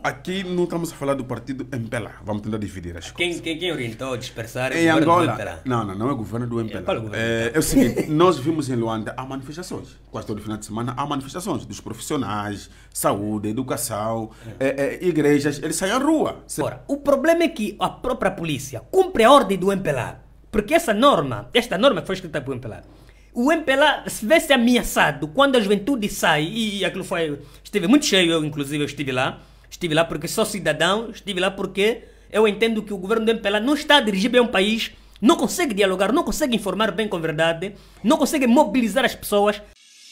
Aqui não estamos a falar do partido MPLA. Vamos tentar dividir as coisas. Quem orientou a dispersar Em o governo do Angola, MPLA? não é o governo do MPLA. Qual é o governo? É o seguinte, nós vimos em Luanda, há manifestações. Quase todo final de semana há manifestações dos profissionais, saúde, educação, igrejas, eles saem à rua. Ora, o problema é que a própria polícia cumpre a ordem do MPLA. Porque esta norma que foi escrita pelo MPLA, o MPLA se vê-se ameaçado quando a juventude sai, e aquilo esteve muito cheio, eu inclusive estive lá porque sou cidadão, estive lá porque eu entendo que o governo do MPLA não está a dirigir bem um país, não consegue dialogar, não consegue informar bem com a verdade, não consegue mobilizar as pessoas.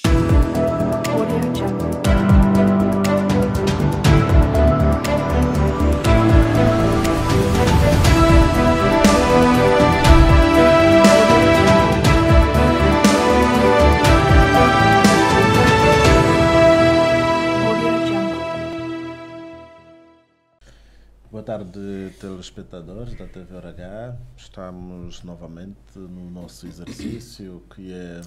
Boa tarde, telespectadores da TV RH. Estamos novamente no nosso exercício, que é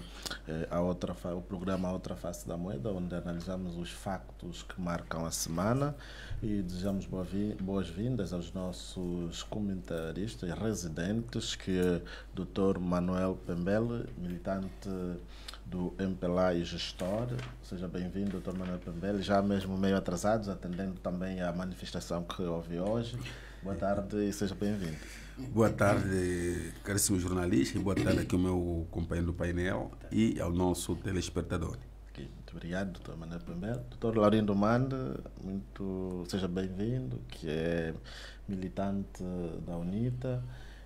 o programa A Outra Face da Moeda, onde analisamos os factos que marcam a semana e desejamos boas-vindas aos nossos comentaristas residentes, que é o Dr. Manuel Pembele, militante do MPLA e gestor. Seja bem-vindo, Dr. Manuel Pembele, já mesmo meio atrasados, atendendo também à manifestação que houve hoje. Boa tarde e seja bem-vindo. Boa tarde, caríssimo jornalista, e boa tarde aqui ao meu companheiro do painel e ao nosso telespectador. Okay, muito obrigado, Dr. Manuel Pembele. Dr. Laurindo Mande, seja bem-vindo, que é militante da UNITA.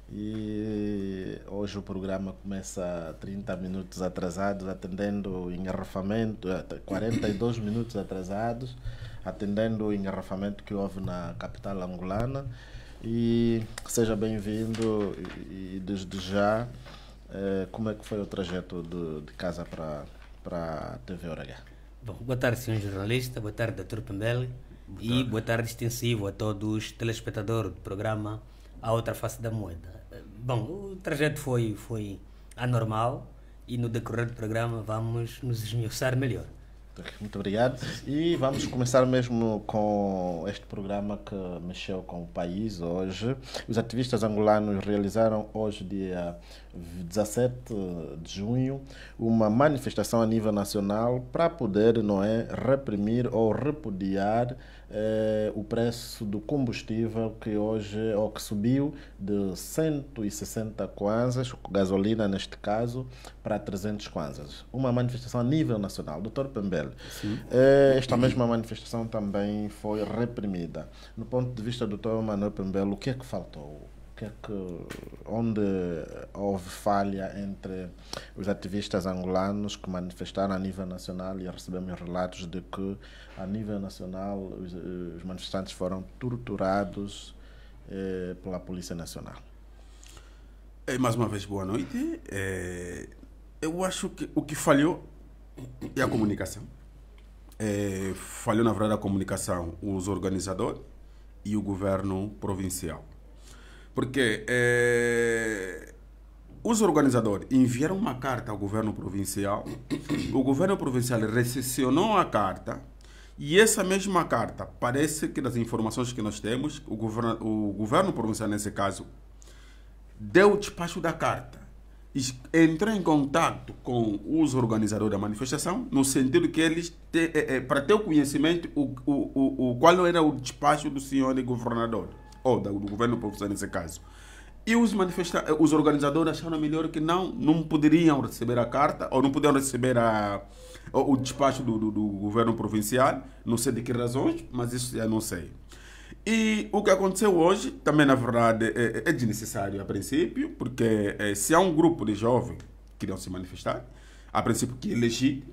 E hoje o programa começa 30 minutos atrasados, atendendo o engarrafamento, 42 minutos atrasados, atendendo o engarrafamento que houve na capital angolana. E seja bem-vindo e desde já, como é que foi o trajeto de casa para a TV RH? Bom, boa tarde, senhor jornalista, boa tarde, Dr. Pembele, e boa tarde extensivo a todos os telespectadores do programa A Outra Face da Moeda. Bom, o trajeto foi anormal e no decorrer do programa vamos nos esmiuçar melhor. Muito obrigado. E vamos começar mesmo com este programa que mexeu com o país hoje. Os ativistas angolanos realizaram hoje, dia 17 de junho, uma manifestação a nível nacional para poder, reprimir ou repudiar o preço do combustível que subiu de 160 kwanzas, gasolina neste caso, para 300 kwanzas. Uma manifestação a nível nacional. Dr. Pembele, esta mesma manifestação também foi reprimida. No ponto de vista do Dr. Manuel Pembele, o que é que faltou? Onde houve falha entre os ativistas angolanos que manifestaram a nível nacional, e recebemos relatos de que a nível nacional os manifestantes foram torturados pela Polícia Nacional? Mais uma vez, boa noite. Eu acho que o que falhou é a comunicação. Falhou, na verdade, a comunicação, os organizadores e o governo provincial. Porque os organizadores enviaram uma carta ao governo provincial, o governo provincial recepcionou a carta, e essa mesma carta, parece que das informações que nós temos, o governo provincial, nesse caso, deu o despacho da carta, entrou em contato com os organizadores da manifestação, no sentido que eles, para ter o conhecimento, qual era o despacho do senhor governador, ou do governo provincial nesse caso. E os organizadores acharam melhor que não poderiam receber a carta, ou não podiam receber o despacho do governo provincial, não sei de que razões, mas isso eu não sei. E o que aconteceu hoje, também na verdade, é desnecessário a princípio, porque se há um grupo de jovens que irão se manifestar, a princípio que é legítimo,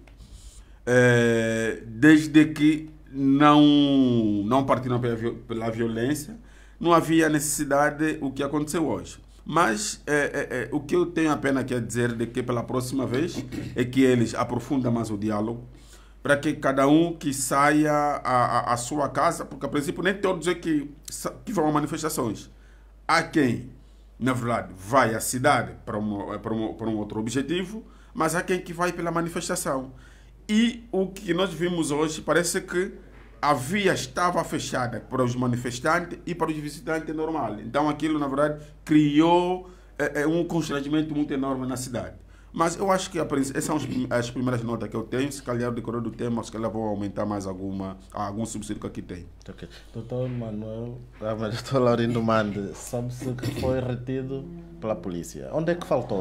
desde que não partiram pela violência, não havia necessidade o que aconteceu hoje. Mas o que eu tenho apenas a dizer de que pela próxima vez é que eles aprofundam mais o diálogo, para que cada um que saia à sua casa, porque a princípio nem todos é que vão a manifestações. Há quem, na verdade, vai à cidade para um outro objetivo, mas há quem que vai pela manifestação. E o que nós vimos hoje parece que a via estava fechada para os manifestantes e para os visitantes normal. Então aquilo, na verdade, criou um constrangimento muito enorme na cidade. Mas eu acho que essas são as primeiras notas que eu tenho. Se calhar o decorrer do tema, se calhar vou aumentar mais algum subsídio que aqui tem. Okay. Doutor Manuel, doutor Laurindo Mande, sabe-se que foi retido pela polícia. Onde é que faltou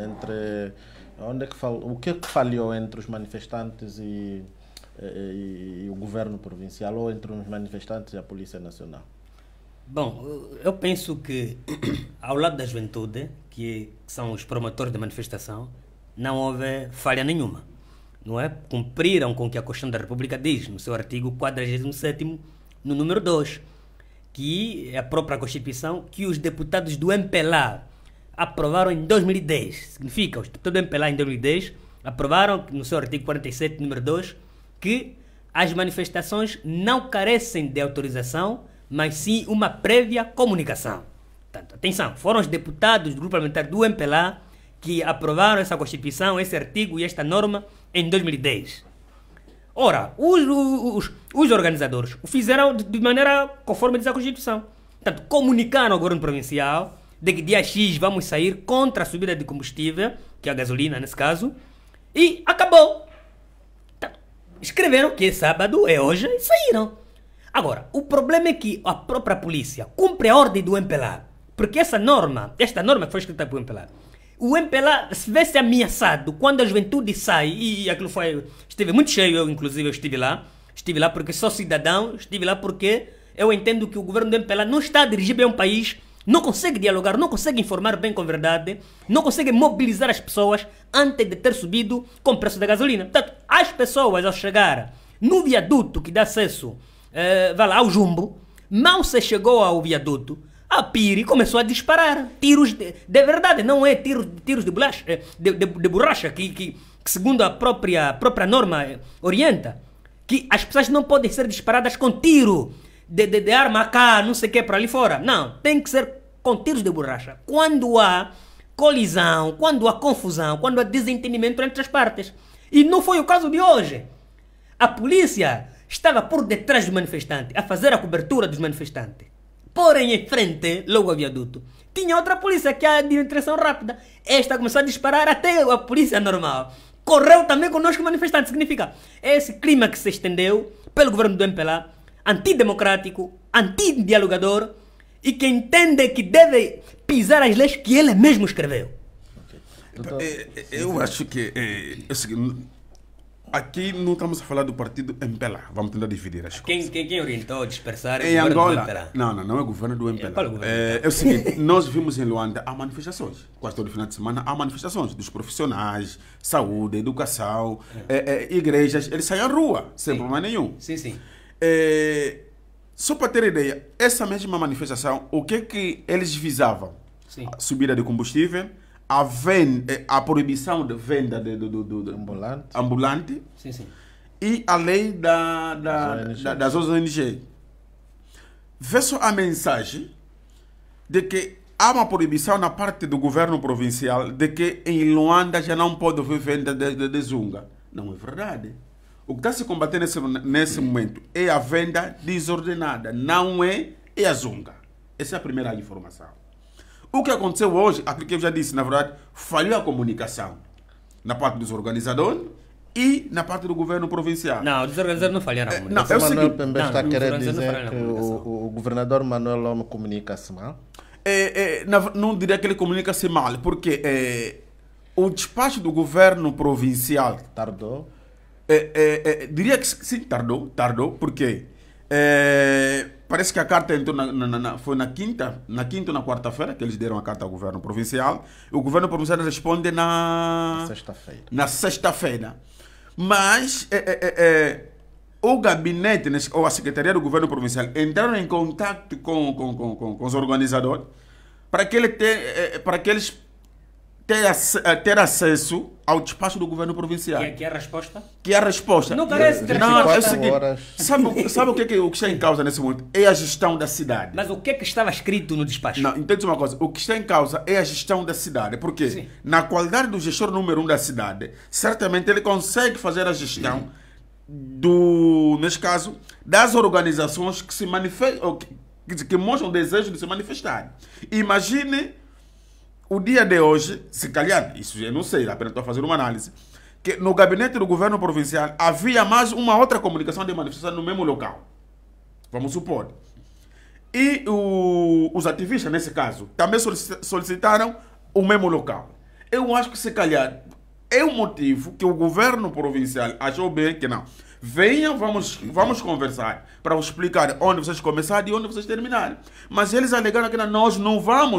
o que falhou entre os manifestantes e o governo provincial, ou entre os manifestantes e a Polícia Nacional? Bom, eu penso que ao lado da juventude, que são os promotores da manifestação, não houve falha nenhuma, não é? Cumpriram com o que a Constituição da República diz no seu artigo 47º, no número 2, que é a própria Constituição, que os deputados do MPLA aprovaram em 2010. Significa, os deputados do MPLA em 2010 aprovaram no seu artigo 47, número 2, que as manifestações não carecem de autorização, mas sim uma prévia comunicação. Portanto, atenção, foram os deputados do grupo parlamentar do MPLA que aprovaram essa Constituição, esse artigo e esta norma em 2010. Ora, os organizadores o fizeram de maneira conforme diz a Constituição. Portanto, comunicaram ao governo provincial de que dia X vamos sair contra a subida de combustível, que é a gasolina nesse caso, e acabou. Portanto, escreveram que é sábado, é hoje, e saíram. Agora, o problema é que a própria polícia cumpre a ordem do MPLA, porque esta norma que foi escrita pelo MPLA, o MPLA se vê-se ameaçado quando a juventude sai, e aquilo esteve muito cheio, eu inclusive estive lá porque sou cidadão, estive lá porque eu entendo que o governo do MPLA não está a dirigir bem um país, não consegue dialogar, não consegue informar bem com a verdade, não consegue mobilizar as pessoas antes de ter subido com o preço da gasolina. Portanto, as pessoas ao chegar no viaduto que dá acesso ao Jumbo, mal se chegou ao viaduto, a Piri começou a disparar tiros de verdade, não é tiros de borracha, que segundo a própria norma orienta, que as pessoas não podem ser disparadas com tiro de arma AK, não sei o que, para ali fora. Não, tem que ser com tiros de borracha. Quando há colisão, quando há confusão, quando há desentendimento entre as partes. E não foi o caso de hoje. A polícia estava por detrás dos manifestantes, a fazer a cobertura dos manifestantes. Porém, em frente, logo ao viaduto, tinha outra polícia que é de direção rápida. Esta começou a disparar até a polícia normal. Correu também conosco manifestantes. Significa, esse clima que se estendeu pelo governo do MPLA, antidemocrático, antidialogador, e que entende que deve pisar as leis que ele mesmo escreveu. Eu acho que aqui não estamos a falar do partido MPLA. Vamos tentar dividir as coisas. Quem orientou a dispersar em o governo Angola, do MPLA? Não é o governo do MPLA. Qual é o governo? É o seguinte, nós vimos em Luanda, há manifestações. Quase todo final de semana há manifestações dos profissionais, saúde, educação, igrejas. Eles saem à rua, sem problema nenhum. Sim. Só para ter ideia, essa mesma manifestação, o que eles visavam? Sim. A subida de combustível, a proibição de venda de ambulante Sim. e a lei das ONG. Vê só a mensagem de que há uma proibição na parte do governo provincial de que em Luanda já não pode haver venda de zunga. Não é verdade. O que está se combatendo nesse momento é a venda desordenada, não é a zunga. Essa é a primeira informação. O que aconteceu hoje, aquilo que eu já disse, na verdade, falhou a comunicação na parte dos organizadores e na parte do governo provincial. Não, os organizadores não falharam a comunicação. Não, o Manuel Pembe está querendo dizer que o governador Manuel Lome comunica-se mal? Não diria que ele comunica-se mal, porque o despacho do governo provincial... Tardou? Diria que sim, tardou, porque parece que a carta entrou foi na quinta ou na quarta-feira que eles deram a carta ao governo provincial. O governo provincial responde na sexta-feira. Mas o gabinete ou a secretaria do governo provincial entraram em contato com os organizadores para que eles ter acesso ao despacho do governo provincial. Que é a resposta? Que é a resposta. Não carece de resposta. Não, é o seguinte, sabe o que está em causa nesse momento? É a gestão da cidade. Mas o que estava escrito no despacho? Não, entende uma coisa, o que está em causa é a gestão da cidade, porque Sim. na qualidade do gestor número 1 da cidade, certamente ele consegue fazer a gestão neste caso, das organizações que se manifestam, que mostram o desejo de se manifestar. Imagine o dia de hoje, se calhar, isso eu não sei, apenas estou a fazer uma análise, que no gabinete do governo provincial havia mais uma outra comunicação de manifestação no mesmo local. Vamos supor. E os ativistas, nesse caso, também solicitaram o mesmo local. Eu acho que, se calhar, é um motivo que o governo provincial achou bem que não. Venham, vamos conversar para explicar onde vocês começaram e onde vocês terminaram. Mas eles alegaram que nós não vamos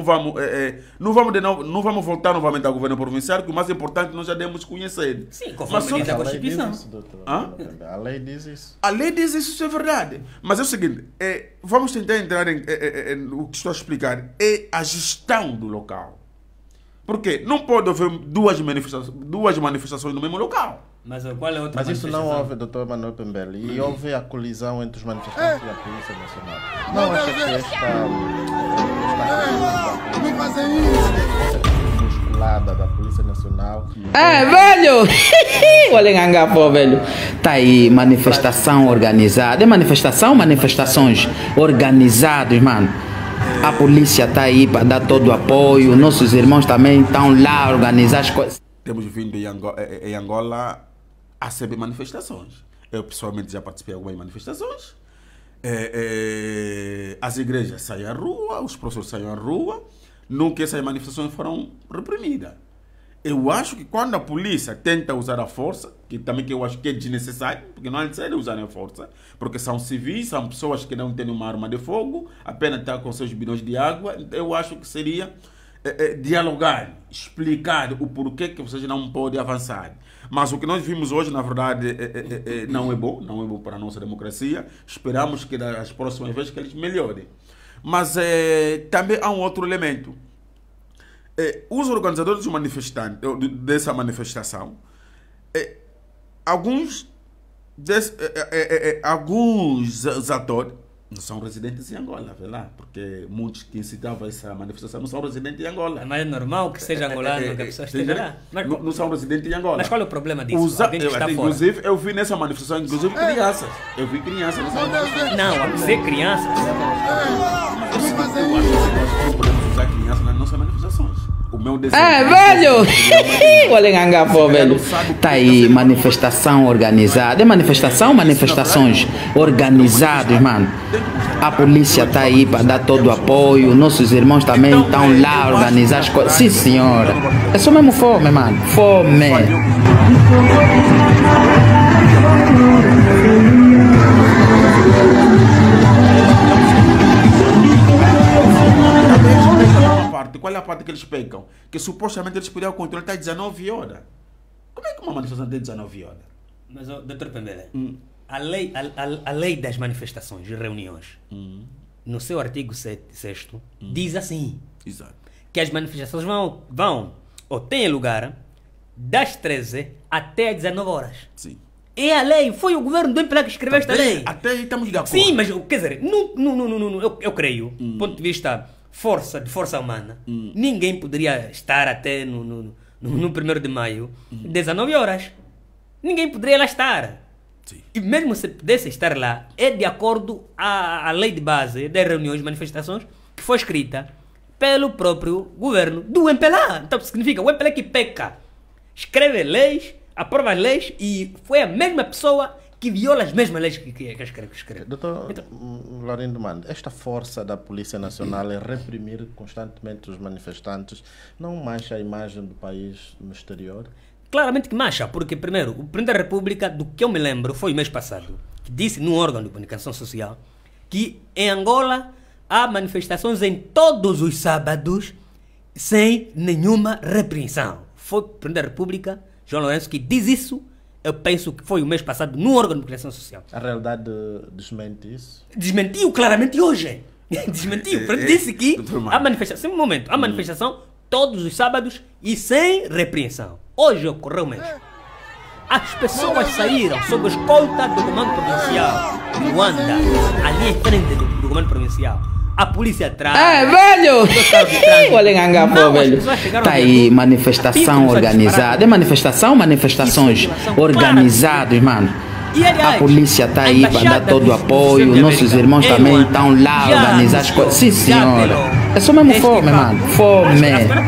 voltar novamente ao governo provincial, que o mais importante nós já demos conhecer. Sim, conforme diz a Constituição. A lei diz isso. A lei diz isso, é verdade. Mas é o seguinte, vamos tentar entrar o que estou a explicar, é a gestão do local. Porque não pode haver duas manifestações no mesmo local. Mas qual é a outra Mas isso não houve, Dr. Manuel Pembele, e houve a colisão entre os manifestantes e a Polícia Nacional. Não acha que esta musculada da Polícia Nacional... velho! Olha angapô, velho. Tá aí, manifestação organizada. É manifestações organizadas, mano. A polícia tá aí para dar todo o apoio. Nossos irmãos também estão lá a organizar as coisas. Temos vindo em Angola a receber manifestações. Eu pessoalmente já participei de algumas manifestações. As igrejas saem à rua, os professores saem à rua. Nunca essas manifestações foram reprimidas. Eu acho que quando a polícia tenta usar a força, que também que eu acho que é desnecessário, porque não é necessário usar a força, porque são civis, são pessoas que não têm uma arma de fogo, apenas estão com seus bidões de água, eu acho que seria dialogar, explicar o porquê que vocês não podem avançar. Mas o que nós vimos hoje, na verdade, não é bom para a nossa democracia. Esperamos que das próximas vezes que eles melhorem. Mas também há um outro elemento. Os organizadores dessa manifestação, alguns atores não são residentes em Angola, vê lá, porque muitos que incitavam essa manifestação não são residentes em Angola. Mas é normal que seja angolano que a pessoa esteja lá. Mas, não são residentes em Angola. Mas qual é o problema disso? Alguém que está inclusive, fora. eu vi nessa manifestação, inclusive crianças. Eu vi crianças nessa manifestação. Não, a ser crianças. Eu acho que não podemos usar crianças nas nossas manifestações. O meu desejo velho! Olha angapô, velho. Tá aí, manifestação organizada. É manifestações organizadas, mano. A polícia tá aí para dar todo o apoio. Nossos irmãos também estão lá a organizar as coisas. Sim, senhora. É só mesmo fome, mano. Fome. Qual é a parte que eles pegam? Que supostamente eles podiam controlar até 19 horas. Como é que uma manifestação tem 19 horas? Mas, Dr. Pembele, a lei das manifestações e reuniões, no seu artigo 6º, diz assim: Exato. Que as manifestações vão ou têm lugar das 13 até às 19 horas. Sim. É a lei, foi o governo do MPLA que escreveu esta lei. Até aí estamos de acordo. Sim, mas quer dizer, eu creio, do ponto de vista de força humana, ninguém poderia estar até no 1º de maio, 19 horas. Ninguém poderia lá estar. Sim. E mesmo se pudesse estar lá, é de acordo à lei de base das reuniões e manifestações que foi escrita pelo próprio governo do MPLA. Então significa o MPLA que peca, escreve leis, aprova as leis e foi a mesma pessoa que viola as mesmas leis que escreve. Doutor Laurindo Mano, esta força da Polícia Nacional em reprimir constantemente os manifestantes não mancha a imagem do país no exterior? Claramente que mancha, porque primeiro, o Presidente da República, do que eu me lembro, foi o mês passado, que disse num órgão de comunicação social que em Angola há manifestações em todos os sábados sem nenhuma repreensão. Foi o Presidente da República, João Lourenço, que diz isso. Eu penso que foi o mês passado no órgão de comunicação social. A realidade desmente isso? Desmentiu claramente hoje. Desmentiu. Disse que há manifestação. Um momento. Há manifestação todos os sábados e sem repreensão. Hoje ocorreu mesmo. As pessoas saíram sob a escolta do comando provincial de Luanda, ali em frente do comando provincial. A polícia atrás. Velho! Olha angapô, velho. Tá aí, manifestação organizada. É manifestações organizadas, mano. E, aliás, a polícia está aí para dar todo o apoio, nossos irmãos também estão lá a organizar as coisas. Sim, senhora. É só mesmo fome, mano. Fome.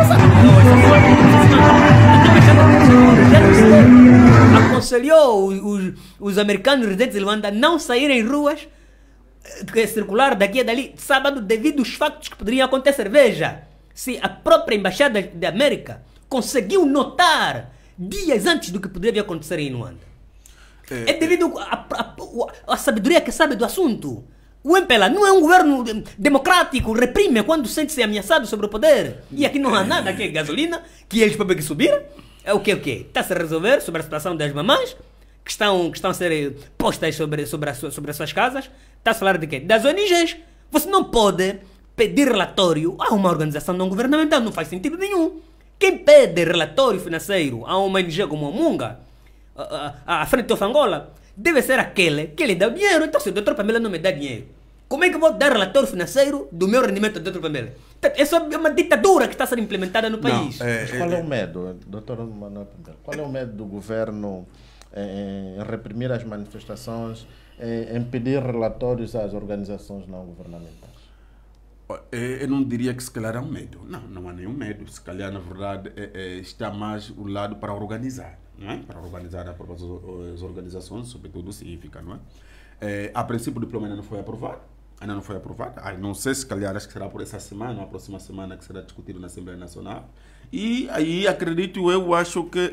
Aconselhou os americanos residentes de Luanda a não saírem em ruas, circular daqui e dali, sábado, devido aos factos que poderiam acontecer. Veja, se a própria Embaixada da América conseguiu notar dias antes do que poderia acontecer em Luanda. É devido à sabedoria que sabe do assunto. O MPLA não é um governo democrático, reprime quando sente-se ameaçado sobre o poder. E aqui não há nada, aqui é gasolina, que eles podem subir. É o quê? Está-se a resolver sobre a situação das mamães, que estão a ser postas sobre as suas casas. Está a falar de quê? Das ONGs. Você não pode pedir relatório a uma organização não governamental, não faz sentido nenhum. Quem pede relatório financeiro a uma ONG como a Munga, à frente do Angola, deve ser aquele que lhe dá o dinheiro. Então, se o Dr. Pamela não me dá dinheiro, como é que eu vou dar relatório financeiro do meu rendimento do Dr. Pamela? É só uma ditadura que está a ser implementada no país. Mas qual é o medo, Dr. Manuel Pamela? Qual é o medo do governo em reprimir as manifestações, em pedir relatórios às organizações não governamentais? Eu não diria que se calhar é um medo. Não há nenhum medo. Se calhar, na verdade, está mais o lado para organizar. Não é? Para organizar as organizações, sobretudo cívica, não é? A princípio o diploma ainda não foi aprovado. Não sei se calhar, acho que será por essa semana ou a próxima semana que será discutido na Assembleia Nacional. E aí acho que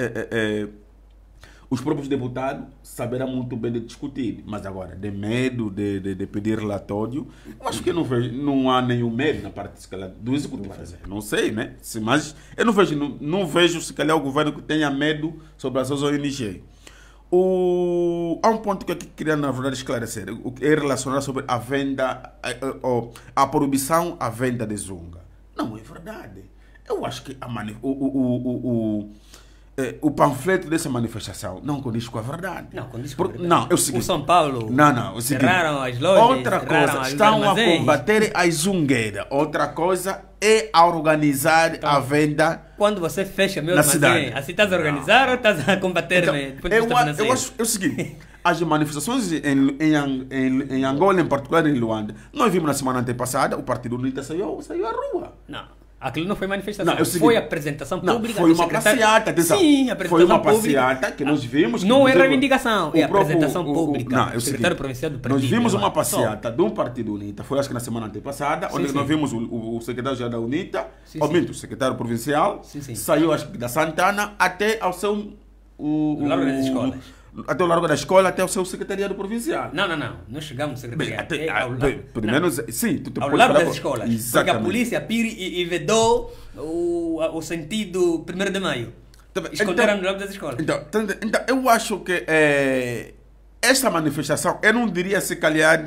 os próprios deputados saberão muito bem de discutir. Mas agora, de medo de pedir relatório, eu acho que não há nenhum medo na parte se calhar, do executivo. Não sei, né? Mas eu não vejo se calhar o governo que tenha medo sobre as suas ONG. Há um ponto que eu queria, na verdade, esclarecer, é relacionado sobre a venda, a proibição à venda de zunga. Não é verdade. Eu acho que o panfleto dessa manifestação não condiz com a verdade. Não condiz com a verdade. Não, é o seguinte. O São Paulo cerraram as lojas, outra coisa, estão a combater as zungueiras. Outra coisa é a organizar então, a venda. Quando você fecha meu armazém, assim estás a organizar ou estás a combater? Então, eu acho é o seguinte, as manifestações em Angola, em particular em Luanda, nós vimos na semana antepassada, o Partido UNITA saiu à rua. Não. Aquilo não foi manifestação, foi apresentação pública. Foi uma passeata, atenção. Sim, foi uma passeata que nós vimos. Que não é reivindicação, é apresentação pública. Não, o secretário provincial do partido. Nós vimos uma passeata do Partido UNITA, foi acho que na semana antepassada, onde nós vimos o secretário-geral da UNITA, o secretário provincial, saiu acho que da Santana até ao seu... Largo das Escolas. Até o Largo da Escola, até o seu secretariado provincial. Não chegamos no secretariado. Pelo menos, sim. Ao Largo das Escolas. Exatamente. Porque a polícia pire e vedou o sentido 1º de maio. Esconderam no Largo das Escolas. Então, eu acho que esta manifestação, eu não diria se calhar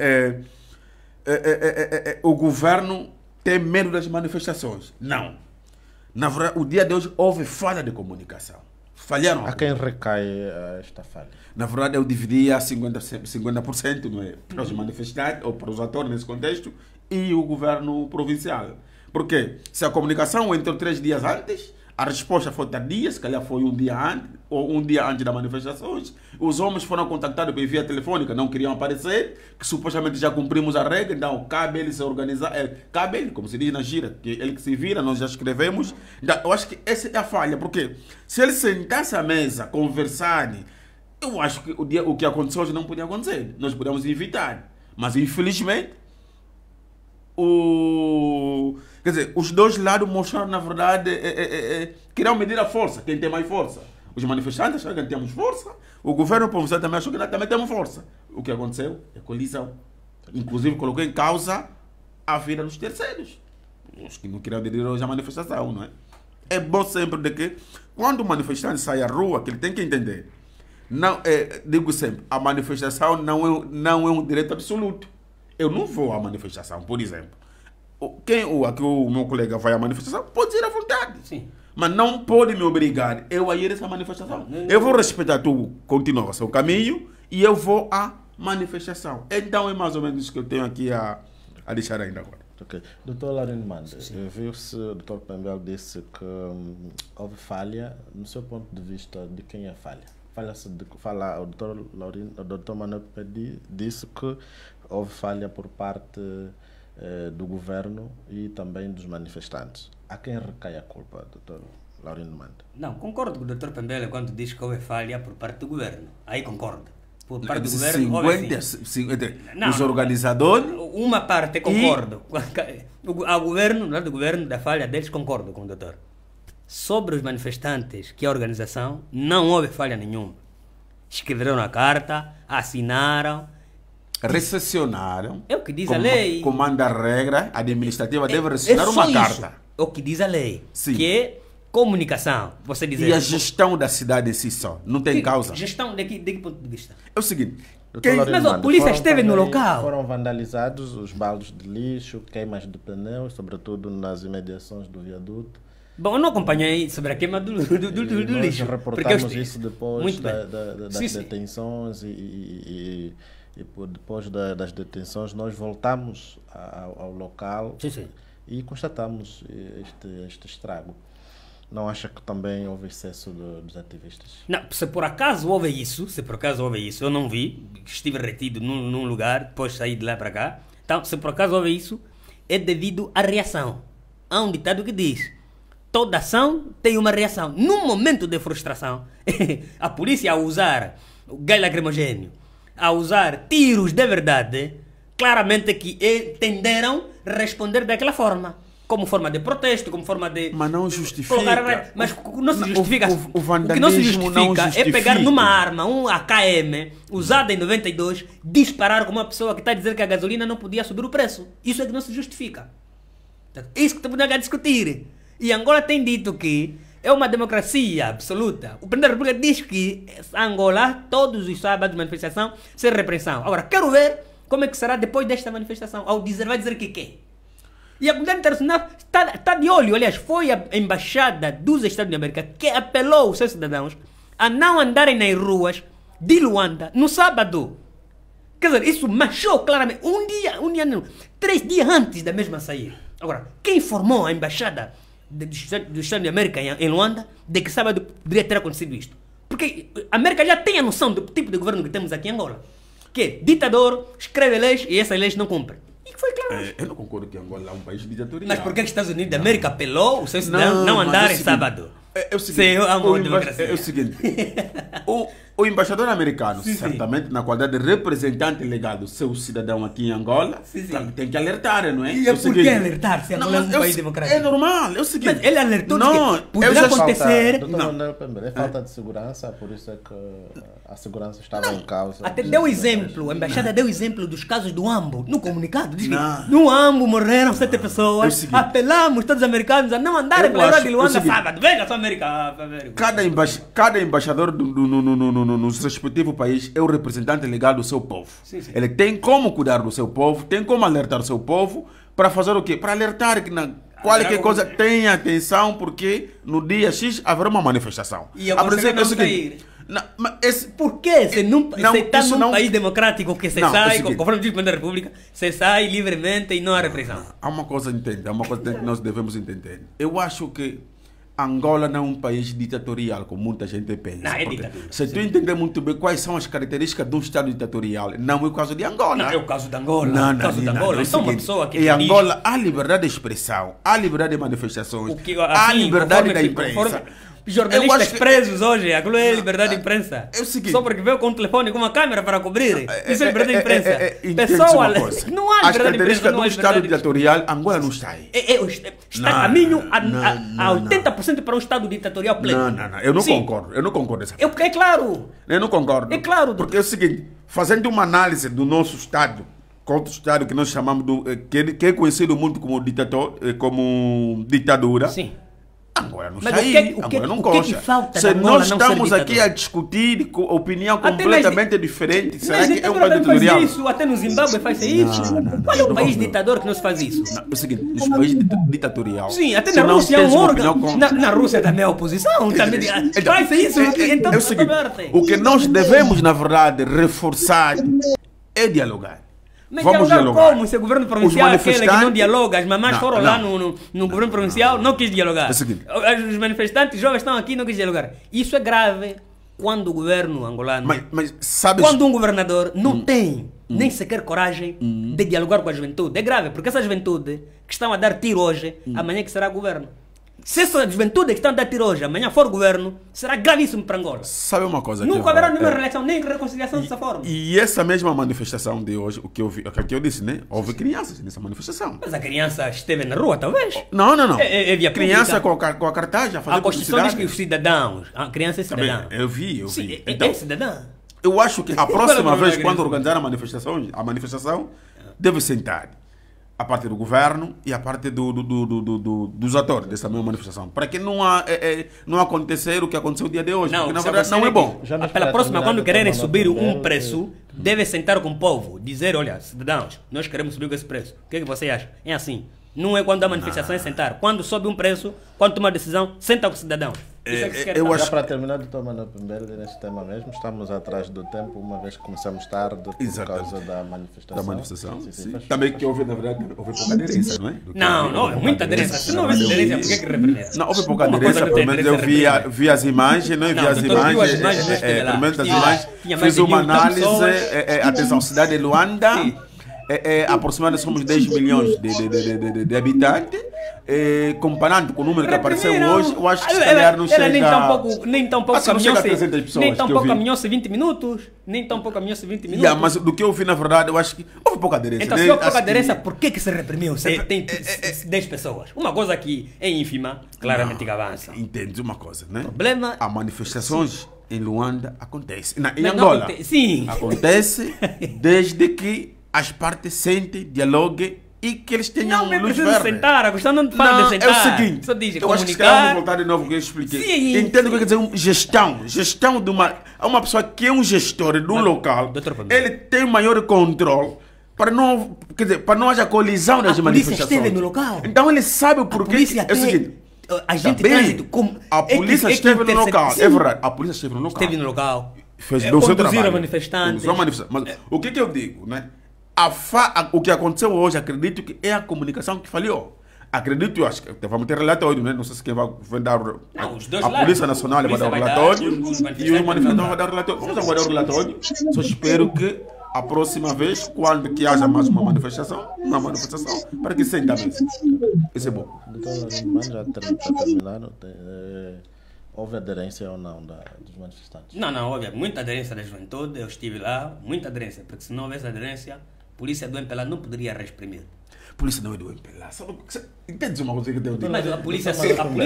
o governo tem medo das manifestações. Não. Na verdade, o dia de hoje houve falha de comunicação. Falharam. A quem recai esta falha? Na verdade, eu dividia 50% não é? Para os manifestantes, ou para os atores nesse contexto, e o governo provincial. Porque se a comunicação entrou 3 dias antes, a resposta foi tardia, se calhar foi um dia antes, ou um dia antes das manifestações. Os homens foram contactados por via telefônica, não queriam aparecer, que supostamente já cumprimos a regra, então cabe ele se organizar, cabe ele, como se diz na gira, que ele que se vira, nós já escrevemos. Então, eu acho que essa é a falha, porque se ele sentasse à mesa, conversar, eu acho que o que aconteceu hoje não podia acontecer, nós podíamos evitar. Mas infelizmente, quer dizer, os dois lados mostraram, na verdade, queriam medir a força, quem tem mais força. Os manifestantes acharam que não temos força, o governo provincial também achou que nós também temos força. O que aconteceu é colisão. Inclusive, colocou em causa a vida dos terceiros, os que não queriam aderir hoje à manifestação, não é? É bom sempre de que, quando o manifestante sai à rua, que ele tem que entender, não, digo sempre, a manifestação não é um direito absoluto. Eu não vou à manifestação, por exemplo. Aqui o meu colega vai à manifestação, pode ir à vontade. Sim. Mas não pode me obrigar eu a ir a essa manifestação. Eu vou respeitar, tu continua o seu caminho e eu vou à manifestação. Então é mais ou menos isso que eu tenho aqui a deixar ainda agora. Ok. Doutor Laurindo Manda, viu-se, o doutor Pamela disse que houve falha. No seu ponto de vista, de quem é a falha? o doutor Laurindo, o doutor Manuel disse que houve falha por parte do governo e também dos manifestantes. A quem recai a culpa, doutor Laurindo Manda? Não, concordo com o doutor Pembele quando diz que houve falha por parte do governo. Aí concordo. Por parte do governo, houve os organizadores... Uma parte concordo. Ao governo, do governo, da falha deles, concordo com o doutor. Sobre os manifestantes, que é a organização, não houve falha nenhuma. Escreveram a carta, assinaram, recepcionaram. É o que diz a lei. Comanda a regra administrativa, deve recepcionar uma carta. É o que diz a lei. Sim. Que é comunicação. Você dizer, e a gestão da cidade em si só, não tem causa. Gestão de que ponto de vista? É o seguinte. Mas a polícia esteve no local. Foram vandalizados os baldes de lixo, queimas de pneus, sobretudo nas imediações do viaduto. Bom, eu não acompanhei sobre a queima do lixo. Nós reportamos isso depois das detenções e depois das detenções nós voltamos ao local e constatamos este estrago. Não acha que também houve excesso dos ativistas? Não, se por acaso houve isso, eu não vi, estive retido num lugar, depois saí de lá para cá. Então, se por acaso houve isso, é devido à reação. Há um ditado que diz: toda ação tem uma reação. Num momento de frustração, a polícia, a usar o gás lacrimogêneo, a usar tiros de verdade, claramente que tenderam a responder daquela forma. Como forma de protesto, como forma de... Mas não justifica. Mas não se justifica. O vandalismo que não se justifica é pegar numa arma, um AKM, usada em 92, disparar com uma pessoa que está a dizer que a gasolina não podia subir o preço. Isso é que não se justifica. Isso que estamos a discutir. E Angola tem dito que é uma democracia absoluta. O Presidente da República diz que Angola, todos os sábados, manifestação, sem repressão. Agora, quero ver como é que será depois desta manifestação. Vai dizer que quer. E a comunidade internacional está de olho. Aliás, foi a embaixada dos Estados Unidos da América que apelou aos seus cidadãos a não andarem nas ruas de Luanda no sábado. Quer dizer, isso machou claramente. Um dia não. 3 dias antes da mesma sair. Agora, quem informou a embaixada dos Estados Unidos da América em Luanda de que sábado poderia ter acontecido isto? Porque a América já tem a noção do tipo de governo que temos aqui em Angola. Que é ditador, escreve leis e essas leis não cumprem. E que foi claro. Eu não concordo que Angola é um país ditatorial. Mas por que os Estados Unidos da América apelou os seus cidadãos não andarem sábado? É o seguinte, é o seguinte. O embaixador americano, certamente, na qualidade de representante legal do seu cidadão aqui em Angola, tem que alertar, não é? E por que alertar se Angola é um país democrático? É normal, é o seguinte. Mas ele alertou que poderia acontecer... É falta de segurança, por isso é que a segurança estava em causa. Até deu exemplo, a embaixada deu exemplo dos casos do Ambo, no comunicado. Diz que no Ambo morreram 7 pessoas, apelamos todos os americanos a não andarem pela rua de Luanda sábado. Veja só, América. Cada embaixador no respectivo país é o representante legal do seu povo. Ele tem como cuidar do seu povo, tem como alertar o seu povo para fazer o quê? Para alertar que qualquer coisa tenha atenção, porque no dia X haverá uma manifestação. E a princípio não sair. Por que se está num país democrático que se sai, conforme diz o Presidente da República, se sai livremente e não há repressão? Há uma coisa que nós devemos entender. Eu acho que Angola não é um país ditatorial, como muita gente pensa. Não, é ditadura. Se tu entender muito bem quais são as características de um Estado ditatorial, não é o caso de Angola. Não é o caso de Angola. Não. É uma pessoa que em Angola há liberdade de expressão, há liberdade de manifestações, há liberdade da imprensa. Jornalistas presos hoje, aquilo é liberdade de imprensa. É o seguinte, só porque veio com um telefone com uma câmera para cobrir. Isso é liberdade de imprensa. Pessoal, não há as características de um Estado ditatorial, Angola não está aí. Está a caminho a 80% para um Estado ditatorial pleno. Não, eu não concordo. Eu não concordo. É claro. Eu não concordo. É claro. Porque é o seguinte, fazendo uma análise do nosso Estado, contra o Estado que nós chamamos, que é conhecido muito como ditadura. Sim. Agora não sai, agora não gosta. Se nós estamos aqui a discutir com opinião completamente diferente, será que é um país ditatorial? Até no Zimbábue faz isso. Qual é o país ditador que não se faz isso? É o seguinte, nos países ditatorial. Sim, até na Rússia é um órgão. Na Rússia também é oposição. Faz isso. Então, é o seguinte, o que nós devemos, na verdade, reforçar é dialogar. Mas vamos dialogar como? Se o governo provincial é aquele que não dialoga, as mamães foram lá no governo provincial, não quis dialogar. Os manifestantes jovens estão aqui, não quis dialogar. Isso é grave. quando o governo angolano... Mas sabes... Quando um governador não tem nem sequer coragem de dialogar com a juventude. É grave, porque essa juventude que estão a dar tiro hoje, amanhã que será governo. Se essa juventude que está a dar tiro hoje, amanhã for governo, será gravíssimo para Angola. Sabe uma coisa? Nunca haverá nenhuma relação, nem reconciliação dessa forma. E essa mesma manifestação de hoje, o que eu disse, né? Houve crianças nessa manifestação. Mas a criança esteve na rua, talvez. Não. É via criança com a cartaz a fazer a Constituição diz que os cidadãos, a criança é cidadã. Também, eu vi. Sim, então, é cidadã. Eu acho que a próxima vez, quando organizar a manifestação deve sentar a parte do governo e a parte dos atores dessa mesma manifestação. Para que não acontecer o que aconteceu o dia de hoje. Não, porque na verdade não é bom. Pela próxima, quando quererem subir um preço, deve sentar com o povo. Dizer, olha, cidadãos, nós queremos subir com esse preço. O que é que você acha? É assim. Não é quando a manifestação é sentar. Quando sobe um preço, quando toma a decisão, senta com o cidadão. Eu acho... Para terminar, doutor Manuel Pembele, neste tema mesmo, estamos atrás do tempo, uma vez que começamos tarde por causa da manifestação. Sim. Também que houve, na verdade, houve pouca aderência, não é? Não, muita aderência. Se não houvesse aderência, por que repreender? Não, houve pouca aderência, pelo menos eu vi as imagens, não é? Vi as imagens, pelo menos as imagens, fiz uma análise, atenção, cidade de Luanda, aproximadamente somos 10 milhões de habitantes. Comparando com o número que apareceu hoje, eu acho que se calhar não chega... Nem tão pouco caminhou-se 20 minutos. Nem tão pouco caminhou-se 20 minutos. Mas do que eu vi, na verdade, eu acho que houve pouca aderência. Então, se houve pouca aderência, por que se reprimiu? Tem 10 pessoas. Uma coisa que é ínfima, claramente que avança. Entende uma coisa, né? Problema... As manifestações em Luanda acontecem. Em Angola, sim. Acontece desde que as partes sentem, dialoguem e que eles tenham luz verde. Sentar, a questão não fala de sentar. É o seguinte, só diz, eu acho que se calhar vou voltar de novo que eu expliquei. Sim. Entendo o que quer dizer gestão de uma pessoa que é um gestor do local. Ele tem maior controle para não, quer dizer, para não haja colisão nas manifestações. A polícia esteve no local. Então ele sabe o porquê. É o seguinte, a gente trânsito como a polícia esteve no local, é verdade. A polícia esteve no local. Esteve no local. Fez o seu trabalho. Manifestantes. Mas o que eu digo, né? O que aconteceu hoje, acredito que é a comunicação que falhou. Acredito, eu acho que vamos ter relatório, né? Não sei se quem vai dar. A Polícia Nacional vai dar o relatório e o manifestante vai dar o relatório. Vamos aguardar o relatório. Só espero que a próxima vez, quando que haja mais uma manifestação, para que senta a mesa. Isso é bom. Doutor, já terminaram. Houve aderência ou não dos manifestantes? Não, houve muita aderência da juventude. Eu estive lá, muita aderência, porque se não houvesse aderência, a polícia do MPLA não poderia reprimir. A polícia não é do MPLA. Entende uma coisa que eu devo dizer? Mas a polícia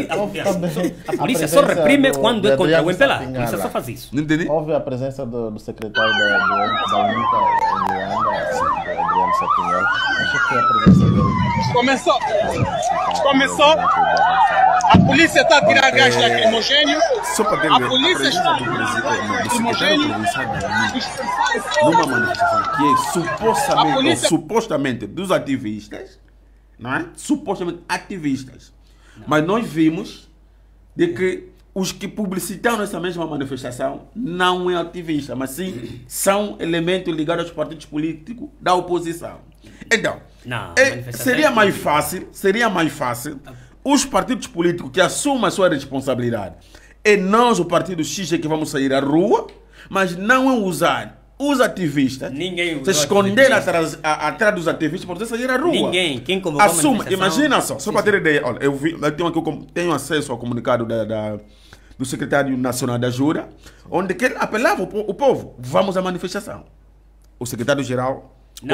só reprime quando é contra o MPLA. A polícia só faz isso. Não entendi? Houve a presença do secretário da UNITA em Luanda, Adriano Sapinhel. Acho que a presença dele... Começou. A polícia está a tirar gás lacrimogêneo. Só para ter a polícia está do secretário provincial numa manifestação que é supostamente dos ativistas, não é? Supostamente ativistas. Mas nós vimos de que os que publicitaram essa mesma manifestação não é ativista, mas sim são elementos ligados aos partidos políticos da oposição. Então, seria mais fácil os partidos políticos que assumam a sua responsabilidade. E nós, o partido X, é que vamos sair à rua, mas não é usar os ativistas, se esconder atrás dos ativistas para poder sair à rua. Ninguém. Quem convocou a manifestação... Imagina só para ter ideia. Olha, eu tenho acesso ao comunicado do secretário nacional da Jura, onde que ele apelava o povo, vamos à manifestação. O secretário-geral...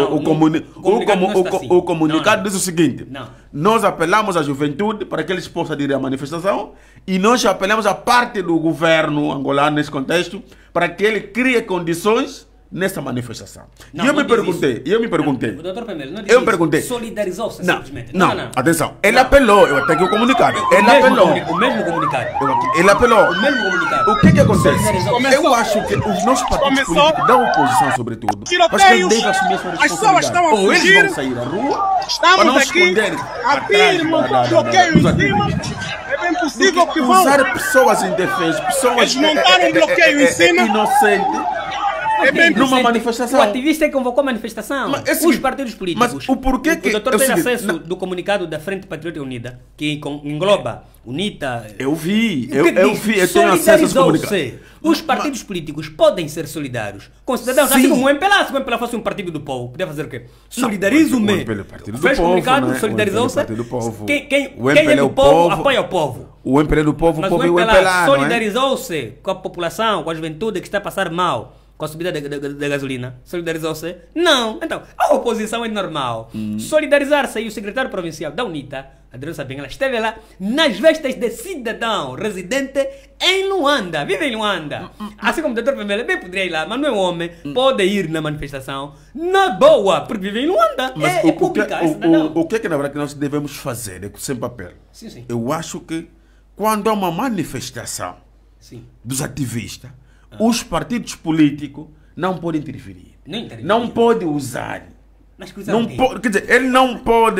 O comunicado diz o seguinte: nós apelamos à juventude para que eles possam ir à manifestação e nós apelamos à parte do governo angolano nesse contexto para que ele crie condições nessa manifestação. E eu me perguntei. Doutor Pembele, não perguntei. Solidarizou-se simplesmente. Não, atenção. Ele apelou, eu tenho aqui o comunicado. Ele apelou. O mesmo comunicado. Ele apelou. O mesmo comunicado. O que acontece? Eu acho que os nossos partidos políticos da oposição, sobretudo, acho que eles devem assumir essa responsabilidade. Ou eles vão sair à rua para não esconderem bloqueio em cima. É bem possível que vão usar pessoas indefesas, pessoas montaram um bloqueio em cima. inocentes. É bem numa manifestação. O ativista é que convocou a manifestação. Mas é Os seguinte, partidos políticos. mas o porquê que- O doutor é o tem seguinte, acesso não- do comunicado da Frente Patriótica Unida, que engloba UNITA. Eu vi, O que eu diz? vi, eu tenho acesso a esse comunicado. Solidarizou-se. Os partidos políticos podem ser solidários com cidadãos, assim Sim. como o MPLA. Se o MPLA fosse um partido do povo, podia fazer o quê? Solidarizo-me. o MPLA é partido do Fez povo, comunicado, não é? solidarizou-se. O MPLA é partido do povo. Quem O é MPLA do povo, apoia o povo. O MPLA do povo, Mas o povo o e o MPLA MPLA, não é? solidarizou-se com a população, com a juventude que está a passar mal com a subida da gasolina. Solidarizou-se? Não. Então, a oposição é normal. Solidarizar-se. E o secretário provincial da UNITA, Adriano Sabinha, esteve lá nas vestes de cidadão residente em Luanda. Vive em Luanda. Assim como o doutor Pemela bem poderia ir lá, mas não é um homem. Pode ir na manifestação na boa, porque vive em Luanda. Mas É pública, é cidadão. o que é que na verdade nós devemos fazer? É sem papel. Sim, sim. Eu acho que quando há uma manifestação Sim. dos ativistas, os partidos políticos não podem interferir. Não interferir. Não pode usar. Mas coisa Não ruim. pode, quer dizer, ele não pode,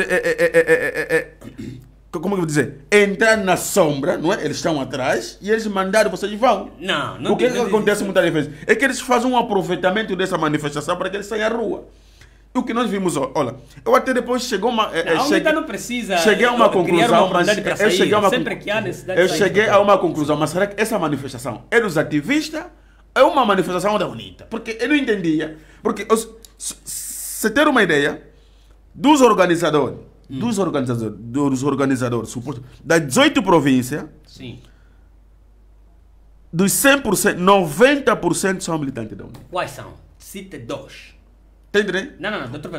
como eu vou dizer, entrar na sombra, não é? Eles estão atrás e eles mandaram, vocês vão. Não O que, é que tem- acontece muitas vezes? É que eles fazem um aproveitamento dessa manifestação para que eles saiam à rua. E o que nós vimos, olha, eu até depois chegou uma... A UNITA não precisa cheguei a uma criar conclusão, uma oportunidade para eu sair. cheguei a uma Sempre que há necessidade eu de sair. cheguei a uma conclusão, mas será que essa manifestação é dos ativistas? É uma manifestação da UNITA? Porque eu não entendia. Porque, se ter uma ideia, dos organizadores, suposto, das 18 províncias, Sim. dos 100%, 90% são militantes da UNITA. Quais são? Cite dois. Tá entendendo? Não, doutor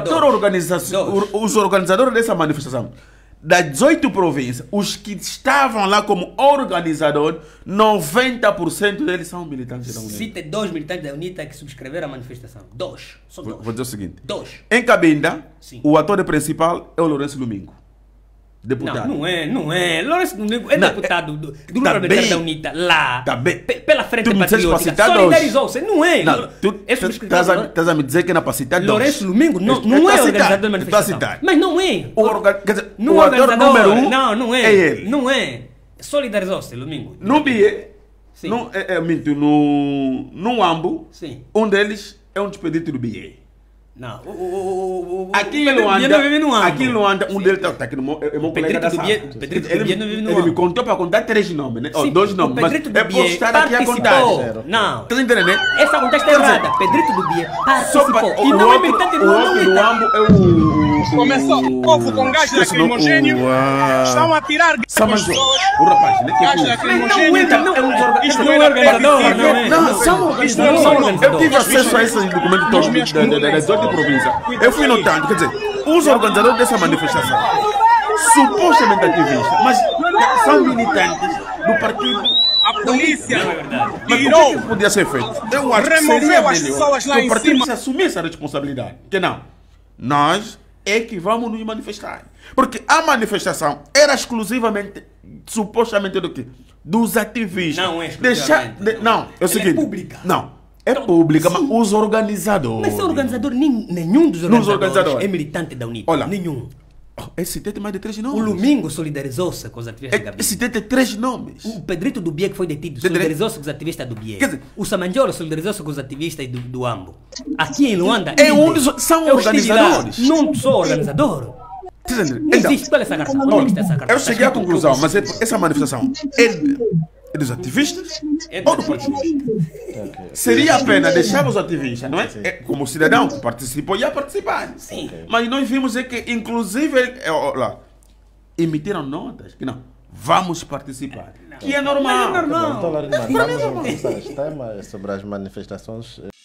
Os organizadores dessa manifestação, das 18 províncias, os que estavam lá como organizadores, 90% deles são militantes da UNITA. Cite dois militantes da UNITA que subscreveram a manifestação. Dois. Só dois. Vou dizer o seguinte. Dois. Em Cabinda, Sim. o ator principal é o Lourenço Domingo, deputado. Não é. Lourenço Domingo é Não, deputado do tá parlamentar bem. da UNITA lá. Tá bem. Pela Frente Tu me disseste pra Patriótica. citar dois. Solidarizou-se. Não é. Não, tu É subscritor. estás a me dizer que é na para citar dois. Lourenço Domingo não Eu tô a é citar, organizador da eu tô a manifestação. citar. Mas não é. Quer dizer, Não o é ator organizador. número um Não é. é ele. Não é. Solidarizou-se, Domingo. No BIE, Sim. no AMBO, Sim. um deles é um despedido do BIE. Não. Aqui em Pedro Luanda, Bier não vive no AMBO. aqui em Luanda, um deles está aqui no meu colega da Pedrito sala. Bier- Pedrito Bier não vive no Ele me AMBO. contou para contar 3 nomes, né? Sim, Dois nomes, o mas Pedrito é do por Bier estar aqui a contar. participou. Não. Tá entendendo, né? Essa conta está errada. Pedrito do Bier participou. E não é militante do o outro do UNITA. AMBO é o... Começou o povo com gás Esqueci o nome, lacrimogêneo. Estão a tirar gás Samanjô, pessoas. o rapaz, né? Que é Gás com- lacrimogênio. Isto Não não é era organizador, previsível. não é. Não, São Isto não é organizadores. Eu tive acesso a esses documentos todos das 18 províncias. Eu fui notando, quer dizer, os organizadores dessa manifestação, supostamente ativistas, mas são militantes do partido. A polícia Mas o que tirou. podia ser feito? Eu acho que Removeu seria as melhor pessoas lá que o em partido cima. se assumisse essa responsabilidade. Que não, nós é que vamos nos manifestar. Porque a manifestação era exclusivamente, supostamente do quê? Dos ativistas. Não é exclusivamente, Não, é o Ela é seguinte. pública. Não, é pública, mas os organizadores. Mas o organizador, nenhum dos organizadores é militante da UNITA. Olha, Nenhum. Esse tem mais de 3 O nomes. Lumingo solidarizou-se com os ativistas da Gabi. Esse tem 3 nomes. O Pedrito do Bier que foi detido Entendeu? solidarizou-se com os ativistas do Bier. Quer dizer- O Samanjolo solidarizou-se com os ativistas do AMBO. Aqui em Luanda... É um dos- são eu estive lá. organizadores. Não sou organizador. Tá entendendo? Não Então, existe. Olha essa carta. Onde é que está essa carta? eu cheguei à conclusão, mas essa manifestação é dos ativistas É ou do partido? Seria a pena deixar os ativistas, não é? Como cidadão que participou, ia participar. Sim. Mas nós vimos é que, inclusive, lá, emitiram notas que não, vamos participar. Que é normal. Mas é normal. Então, Larina, vamos começar este tema sobre as manifestações.